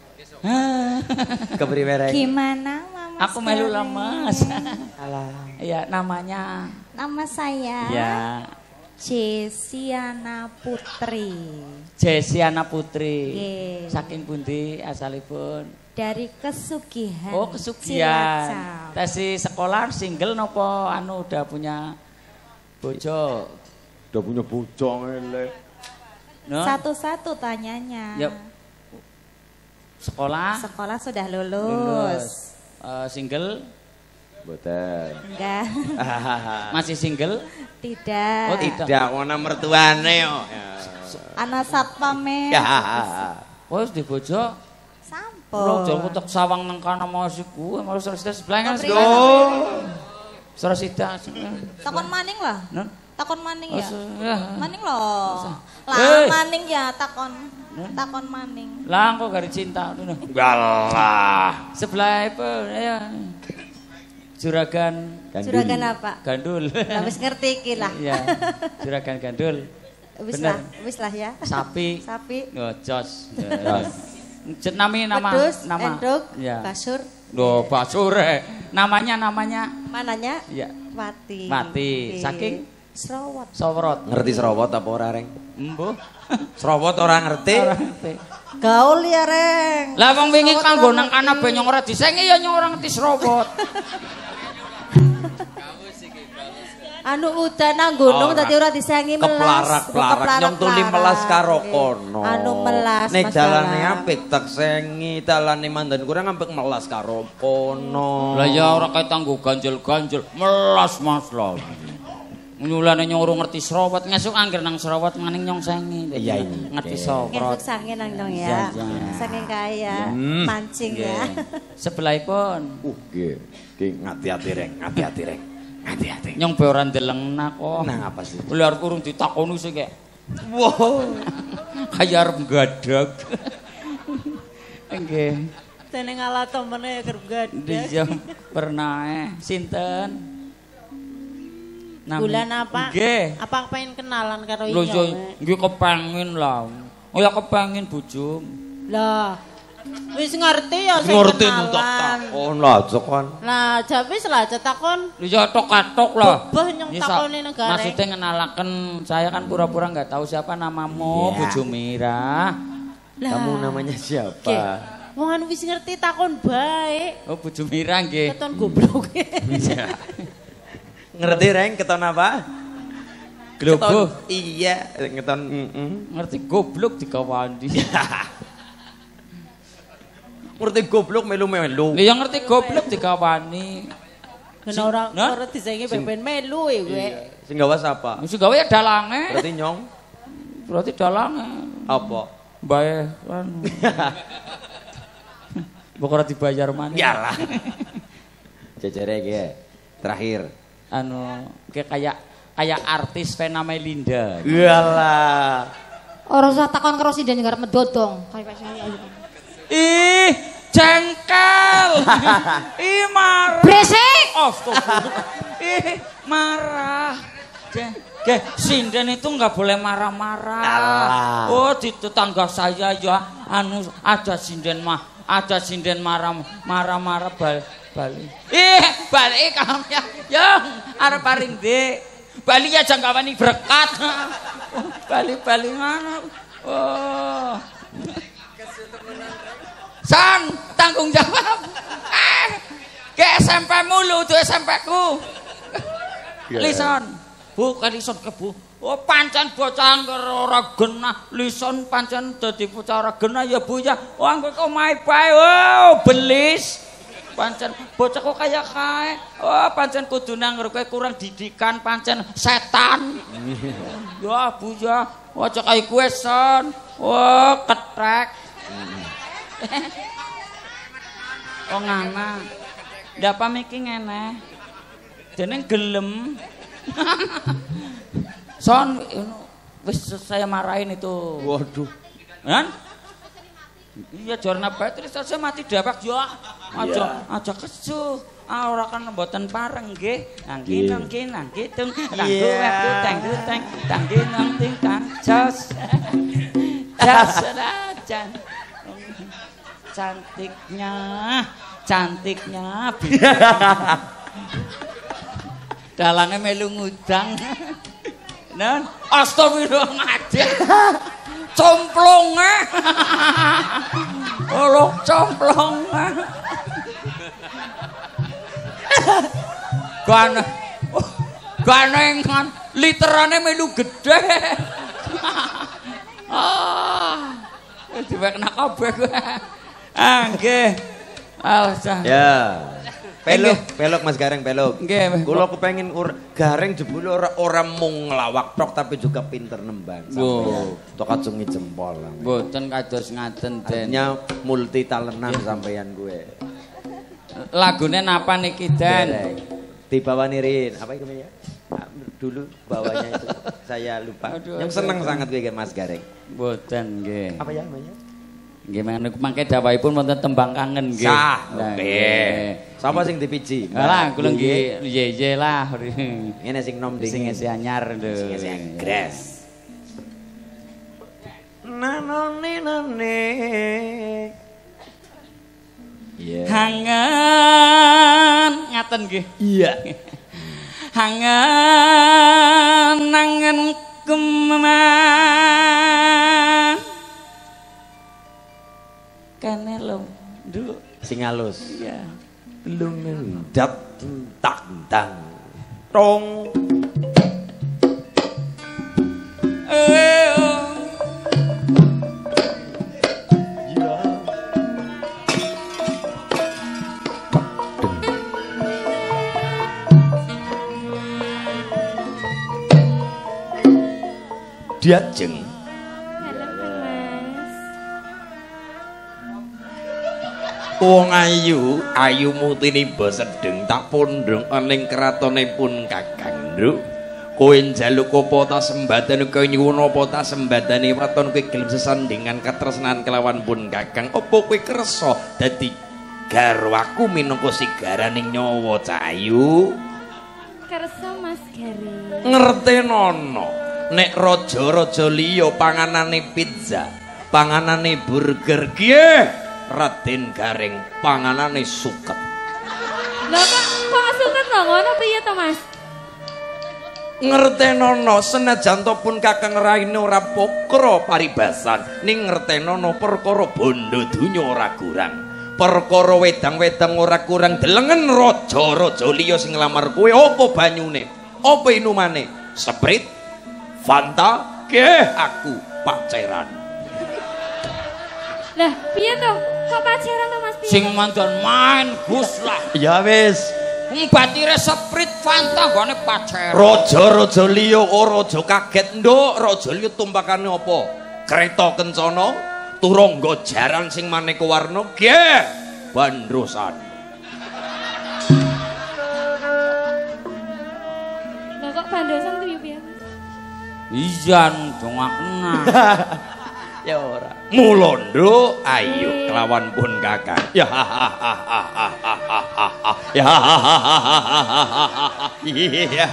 Keberi mereng. Gimana Mamas? Aku melu Karen? lemes. Alah. Ya namanya. Nama saya Ya. Jesiana Putri. Jesiana Putri. Nggih. Saking pundi asalipun? Dari Kesugihan. Oh, kesugihan. Cilacap. Tesi sekolah single nopo anu udah punya bojo? Udah punya bujang elek. No? Satu-satu tanyanya. Ya. Sekolah? Sekolah sudah Lulus. lulus. Single? Boten. Enggak. Masih single? Tidak. Oh, tidak. Tidak ana mertuane kok. Anak satpame. Ya. Oh, di bojo? Sampun. Lo jauh kutuk sawang nang kana masiku, mau Sarasida sebelah kan. Sarasida. Takon maning lah. Nun? Takon maning ya. Ya. Maning loh. Lah Hei. maning ya takon. Takon maning. Lah kok gari cinta ngono. Galah. Sebelah apa ya. Juragan Juragan apa? Gandul. Lah wis ngerti iki lah. Iya. Juragan Gandul. Wis lah ya. Sapi. Sapi. Oh, jos. Nama Wedhus, nama. enduk, Ya. basur. Loh, basur. Namanya. Mananya? Ya. Wati. Wati. Oke. Saking Srowot. Sowrot. Ngerti serowot apa ora reng? Embuh. Serowot ora ngerti. Ora ngerti. Gaul ya, Reng. Lah wong wingi Srowot kanggo ora nang kana ngerti. benyong ora disengi ya nyong ora ngerti serobot. Anu udan nang gunung Ora. dadi ora disengi melas. Keplarak-plarak nyong tuli melas karo kono. Anu melas. Nek Mas dalane Bala. apik tak sengi, dalane mandan kurang apik melas karo kono. Lah ya ora kaya tanggo ganjel-ganjel, melas Mas lah. Nyulane nyong ora ngerti serobot, ngesuk angger nang serobot maning nyong sengi. Iya, ini. Ngerti Iya. soprot. Ngesuk sange nang dong Iya, ya. iya. Saking kaya. Mancing ya. Sebelahipun Nggih. Ki ngati-ati reng, ngati-ati reng. Ngati-ati. nyong be ora ndeleng kok. Nang apa sih? Lha arep urung ditakoni sing kayak Wow. kaya arep gadag. Nggih. Dene ngalah temene kerep gadhe. Iya pernah sinten? Bulan apa? Nggih. Apa pengen kenalan karo Lho yo Inyo? nggih kepengin lah. Oh ya kepengin bojo. Lah, wis ngerti ya sing Ngerti kenalan. tak takon lah kan. Lah, wis lah aja takon. Lho ya tok-tok lah. Bebeh nyong Ini takoni negara. Maksudnya ngenalaken saya kan pura-pura nggak tahu siapa namamu, Iya. Bojo Mira. Lah, Kamu namanya siapa? Nggih. Wong anu wis ngerti takon bae. Oh Bojo Mira nggih. Keton goblok. Ngerti reng keton apa? Globo. Iya, keton Ngerti goblok dikawandi. Ngerti goblok melu-melu. Lha ya ngerti goblok dikawani. Ben ora Nah? ora disengi ben melu kowe. Sing gawas apa? Mesti gawe ya dalange. Berarti nyong Berarti dalange. apa? Bae kan. Pokoknya dibayar mana? Yalah. Jajare ge. Terakhir. Anu kayak artis Vena Melinda. Iyalah. Ora usah takon karo sinden ngarep medodong. Kayak saya. Ih, jengkel. Ih, marah. Berisik. Astagfirullah. Ih, marah. Ge, sinden itu nggak boleh marah-marah. Alah. Oh, di tetangga saya ya anu ada sinden marah-marah balik. Balik kamu ya. Yang arep paring Dik. Bali ya jangkawani berkat. Bali mana? Oh. San, tanggung jawab. Ke SMP mulu tuh SMP ku. Lison. Bu, ke lison ke Bu. Oh, pancen bocah ora genah. Lison pancen dadi bocah ora genah ya Bu ya. Wong kok omahe bae. Oh, belis. Pancen bocah kok kaya kae. Oh, pancen kudu nang kowe kurang didikan pancen setan. Ya Bu ya. Aja kaya kowe son. Oh, ketrek. Oh ngana. Ndak apa miki ngene. Dene gelem. Son wis saya marahin itu. Waduh. Kan? Iya jorna bae terus saya mati dewek ya. Aja kesu. Ora kan mboten pareng nggih. Nangki tung. Tanggu teng. Tanggi nang ting tang. Jos. Cantiknya. Dalange melu ngudang. Nen, astagfirullahaladzim. Complonge. Olok complonge. Ganengan literane melu gede. Diwekna kabeh kowe. Nggih. Ya. Pelok Mas Gareng pelok. Nggih. Kula kepengin Gareng jebule ora mung nglawak tok tapi juga pinter nembang. Tok acungi jempol. Mboten kados ngaten Den. Artinya multi talentan sampeyan gue. Lagune napa niki Den? Dibawani Rin. Apa itu namanya? Dulu bawanya itu saya lupa. Yang seneng sangat gue Mas Gareng. Mboten nggih. Apa ya namanya? Nggih mangke dawuhipun wonten tembang kangen nggih. Oke. Sapa sing dipiji? Lah kula nggih ye lah. Ngene sing nom Sing isi anyar lho. Sing isi gres. Nanone. Iya. Hangen ngaten nggih. Iya. Hangen nangen kemana kene lho nduk Sing halus. iya Lungendat tak tang tong. Diajeng Halo Mas. wong ayu mutinipun sedeng tak pondhong aning kratonipun Kakang Nduk. Kowe njaluk apa ta sembadan kowe nyuwun apa ta sembadane waton kowe gelem sesandingan katresnan kelawan pun Kakang. Apa kowe kersa dadi garwaku minangka sigaraning nyawa Cahayu? Kersa Mas Gareng. Ngertenono nek raja-raja liya panganane pizza, panganane burger kiye, Raden Gareng panganane suket. Lah kok suket lho ngono piye to Mas? Ngertenono senajan to pun Kakang raine ora pokro paribasan, ning ngertenono perkara bondo donya ora kurang. Perkara wedang-wedang ora kurang delengen raja-raja liya sing nglamar kowe apa banyune? Apa inumane? Sprite Fanta, aku pacaran. Lah piye to? Kok pacaran to Mas piye? sing mandan main Gus lah Ya wis, batire Sprite Fanta gone pacaran raja-raja liya ora aja kaget nduk. Raja liya tumpakane apa? Kreta kencana, turangga jaran sing maneka warna, bandrosan. Lah kok bandosan piye piye? iya dongakna Ya ora. Mula nduk ayo kelawan pun Kakang. Ya ya iya.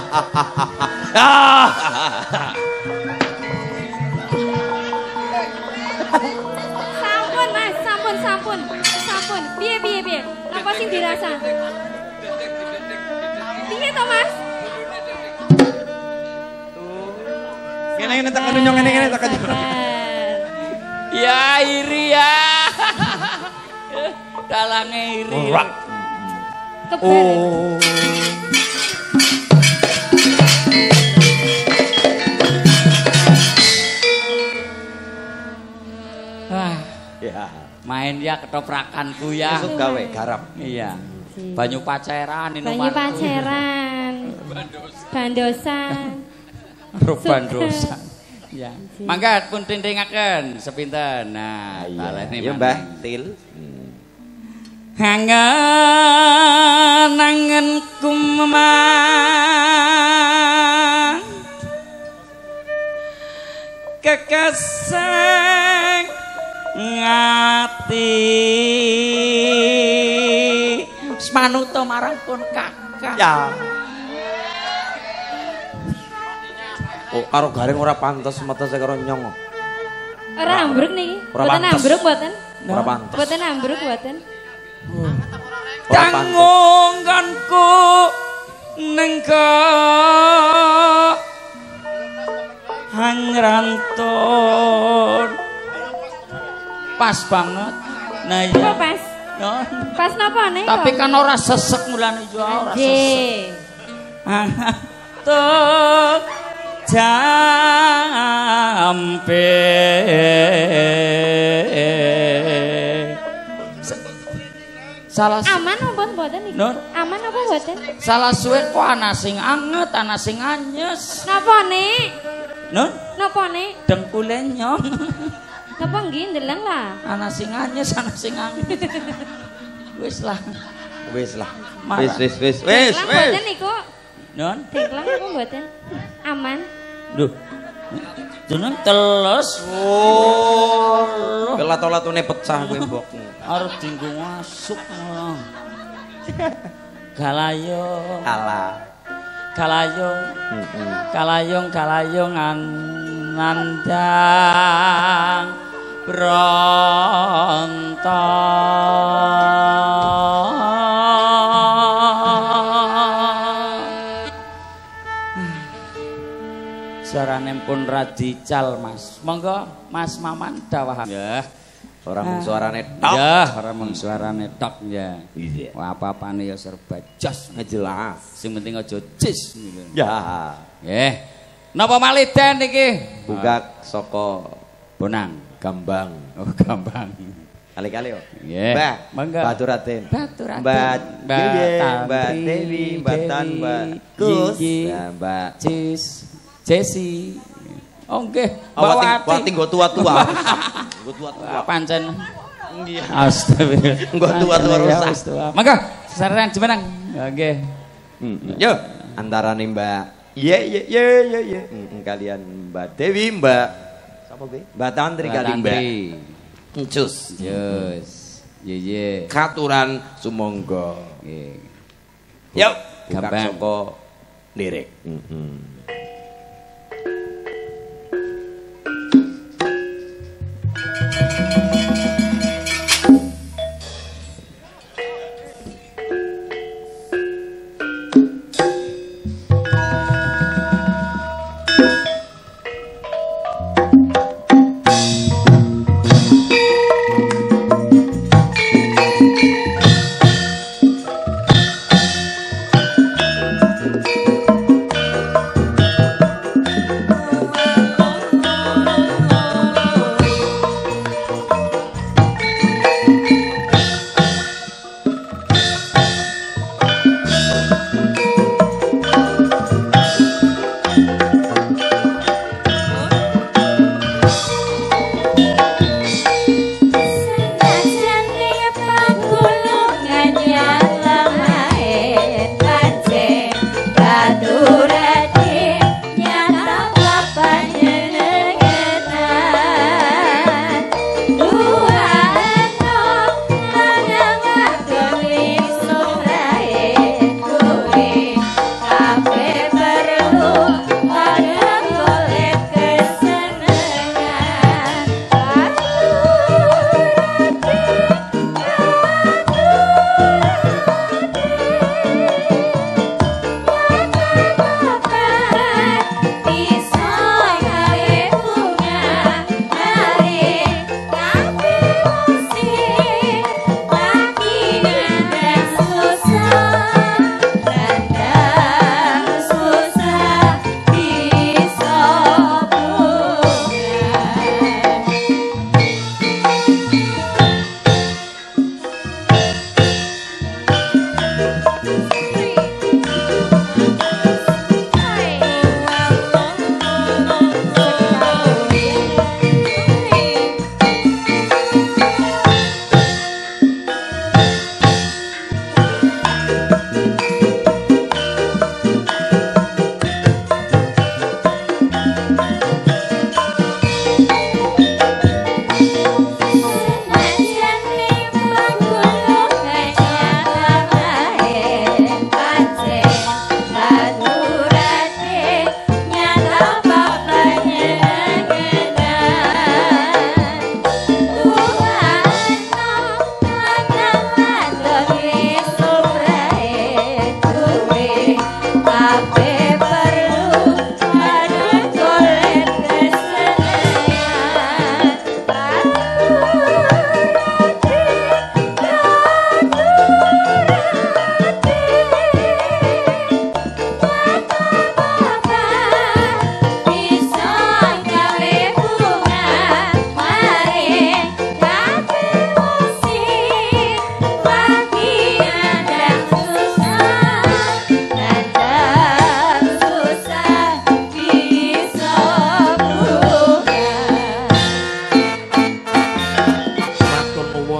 Sampun Mas, sampun. Piye? Napa sing dirasa? Piye to Mas? Ngene tekan nyong ngene tekan. ya iri ya dalange iri Kebar. Ya. main ya ketoprakanku ya Esuk gawe garam. iya banyu pacaran Banyu pacaran. Bandosan. Rubandosan ya mangga pun tintingaken sepinten nah talene Ya Mbah Til. Hangen kumang kekasih ngati manuta marang pun kakak. Ya. Oh, karo Gareng ora pantes mata saya karo Nyong. Ora ambruk niki. Ora Mboten pantes. ambruk mboten. Ora pantes. Mboten ambruk mboten. Tangungkanku nengko hangrantun. Pas banget. Nah Apa iya. pas? No. Pas napa nih? Tapi kan ora sesek mulane yo ora sesek. Nggih. Tuk jampe salah Aman apa mboten niki? Nun. Aman apa mboten? salah suwe kok ana sing anget ana sing anyes Napa nih? Nun Napa nih? dengkule nyong Napa nggih ndeleng lah. ana sing anyes ana sing anget wis lah Wis lah. Marah. Wis. Dengklang mboten niku. Nun Dengklang apa mboten? Aman. duh jeneng teles Oh. Kelat-latune pecah kowe mbok. arep dinggo masuk galayong Alah. kalayong nandang brontong suarane pun radical Mas monggo Mas Maman dawuh ya Ora mung suarane tok. ya ora mung suarane tok ya Iya. wah apa-apane ya serba jos Jelas. sing penting aja jis Ya. nggih napa malih den iki Buka saka bonang Gambang. oh gampang Kali-kali yo. Nggih. Mbak, Monggo. Baturaten. Baturaten. Mbak Dewi, Mbak Tantri, Dewi, Mbak Tan, Dewi, Mbak Kus, Gigi, ya, Mbak. Cis Jesi oh nggih Wati Wati nggo tua-tua. Nggo tua-tua. pancen Iya. astagfirullah Nggo tua-tua rusak. monggo saran jenengan nggih Yo, antarane Mbak Ye. Kalian Mbak Dewi, Mbak sapa kuwi? Mbak Tantri kali Mbak. Encus. Yes. Ye. Katuran sumangga. Nggih. Yo, Gambang. saka lirik.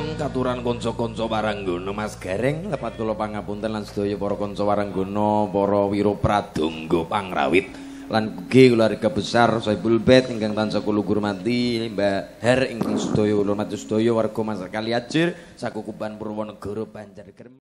Sugeng katuran kanca-kanca Waranggana Mas Gareng lepat kula pangapunten lan sedaya para kanca Waranggana, para wira pradangga pangrawit lan ugi keluarga besar Soebul Bet ingkang tansah kula hormati, Mbah Her ingkang sedaya kula hormati sedaya warga Mas Kaliajur sakukuban Purwonegoro Banjarnegara.